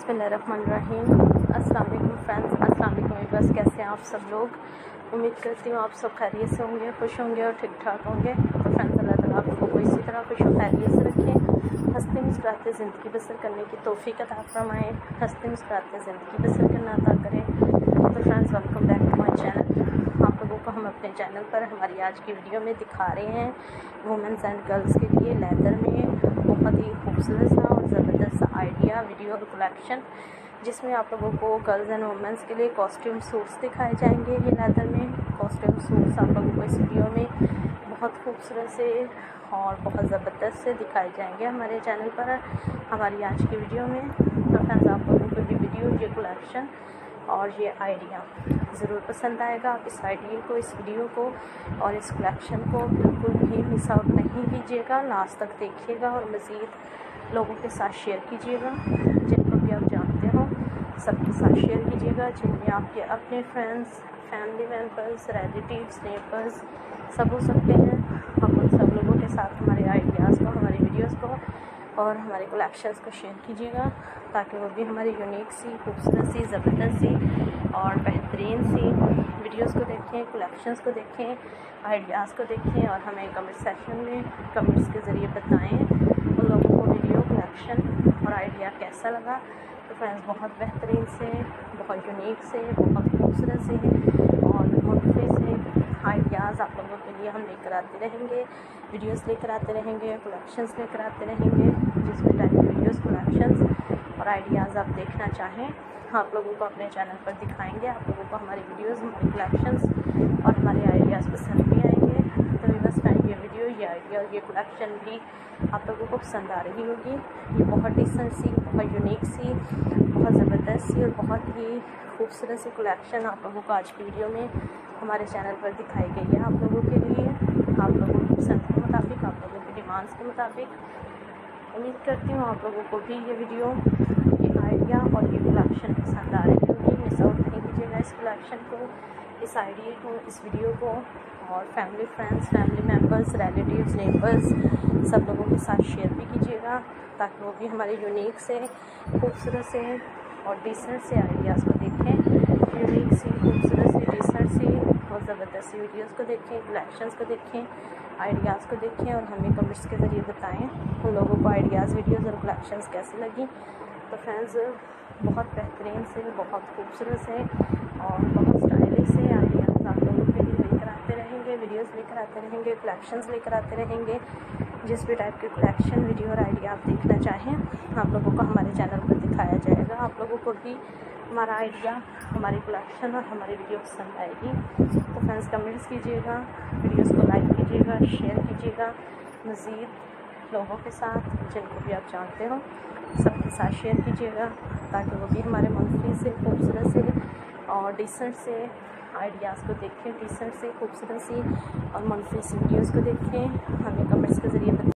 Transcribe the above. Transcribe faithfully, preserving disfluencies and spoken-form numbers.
बिस्मिल्लाहिर्रहमानिर्रहीम। अस्सलाम वालेकुम फ्रेंड्स, अस्सलाम वालेकुम बस कैसे हैं आप सब लोग। उम्मीद करती हूँ आप सब खैरियत से होंगे, खुश होंगे और ठीक ठाक होंगे। तो फ्रेंड्स अल्लाह ताला आप लोगों को इसी तरह खुश और खैरियत से रखें, हंसते मुस्कुराते ज़िंदगी बसर करने की तौफीक अता फरमाएँ, हंसते मुस्कुराते ज़िंदगी बसर करना अता करें। तो friends welcome back to my channel. आप लोगों को हम अपने चैनल पर हमारी आज की वीडियो में दिखा रहे हैं वुमेंस एंड गर्ल्स के लिए लेदर में बहुत ही खूबसूरत सा और ज़बरदस्त सा आइडिया वीडियो और कलेक्शन, जिसमें आप लोगों को गर्ल्स एंड वुमेंस के लिए कॉस्ट्यूम सूट्स दिखाए जाएंगे। ये लेदर में कॉस्ट्यूम सूट्स आप लोगों को इस वीडियो में बहुत खूबसूरत से और बहुत ज़बरदस्त से दिखाए जाएंगे हमारे चैनल पर हमारी आज की वीडियो में। तो फ्रेंड्स आप लोगों को ये वीडियो, ये कलेक्शन और ये आइडिया ज़रूर पसंद आएगा। आप इस आइडिया को, इस वीडियो को और इस कलेक्शन को बिल्कुल भी मिस आउट नहीं कीजिएगा, लास्ट तक देखिएगा और मज़ीद लोगों के साथ शेयर कीजिएगा, जिनको भी आप जानते हो सबके साथ शेयर कीजिएगा, जिनमें आपके अपने friends, family members, relatives, neighbours सब हो सकते हैं। आप उन सब लोगों के साथ हमारे आइडियाज़ को, हमारी वीडियोज़ को और हमारे कलेक्शंस को शेयर कीजिएगा, ताकि वो भी हमारी यूनिक सी, खूबसूरत सी, ज़बरदस्त सी और बेहतरीन सी वीडियोस को देखें, कलेक्शंस को देखें, आइडियाज़ को देखें और हमें कमेंट सेक्शन में कमेंट्स के ज़रिए बताएं उन लोगों को वीडियो, कलेक्शन और आइडिया कैसा लगा। तो फ्रेंड्स बहुत बेहतरीन से, बहुत यूनिक से, बहुत खूबसूरत से और मुख्तलिफ से आइडियाज़ आप लोगों के लिए हम लेकर आते रहेंगे, वीडियोस लेकर आते रहेंगे, कलेक्शंस लेकर आते रहेंगे। जिसमें टाइप के वीडियोस, कलेक्शंस और आइडियाज़ आप देखना चाहें आप लोगों को अपने चैनल पर दिखाएंगे। आप लोगों को हमारी वीडियोस, हमारे कलेक्शंस और हमारे आइडियाज़ पसंद भी आएंगे। तो बस फ्रेंड ये वीडियो, ये आइडिया और ये कलेक्शन भी आप लोगों को पसंद आ रही होगी। ये बहुत डिसेंट सी, बहुत यूनिक सी, बहुत ज़बरदस्त सी और बहुत ही खूबसूरत सी कलेक्शन आप लोगों को आज की वीडियो में हमारे चैनल पर दिखाई गई है। आप लोगों के लिए, आप लोगों की पसंद के मुताबिक, आप लोगों की डिमांड्स के मुताबिक। उम्मीद करती हूँ आप लोगों को भी ये वीडियो, ये आइडिया और ये कलेक्शन पसंद आ रही होगी। मिस आउट नहीं कीजिएगा इस कलेक्शन को, इस आइडिया को, इस वीडियो को और family, friends, family members, relatives, neighbours सब लोगों के साथ शेयर भी कीजिएगा, ताकि वो भी हमारे यूनिक से, खूबसूरत से और डिसेंट से आइडियाज़ को देखें, यूनिक सी, खूबसूरत सी, डिसेंट सी और ज़बरदस्त सी वीडियोज़ को देखें, कलेक्शंस को देखें, आइडियाज़ को देखें और हमें कमेंट्स के ज़रिए बताएं उन लोगों को आइडियाज़, वीडियोज़ और कलेक्शंस कैसी लगी। तो फ्रेंड्स बहुत बेहतरीन से, बहुत खूबसूरत से और बहुत स्टाइलिश से आइडियाज़ आप लोगों के लिए लेकर आते रहेंगे, वीडियोज़ लेकर आते रहेंगे, कलेक्शंस लेकर आते रहेंगे। जिस भी टाइप के कलेक्शन, वीडियो और आइडिया आप देखना चाहें आप लोगों को हमारे चैनल पर दिखाया जाएगा। आप लोगों को भी हमारा आइडिया, हमारी कलेक्शन और हमारी वीडियो पसंद आएगी। तो फ्रेंड्स कमेंट्स कीजिएगा, वीडियोज़ को लाइक कीजिएगा, शेयर कीजिएगा मज़ीद लोगों के साथ, जिनको भी आप जानते हो सबके साथ शेयर कीजिएगा, ताकि वो भी हमारे मुख्तलिफ से, खूबसूरत से और डिसेंट से आइडियाज़ को देखें, डिसेंट से, खूबसूरत सी और मुख्तलिफ सी वीडियोज़ को देखें, हमें कमेंट्स के ज़रिए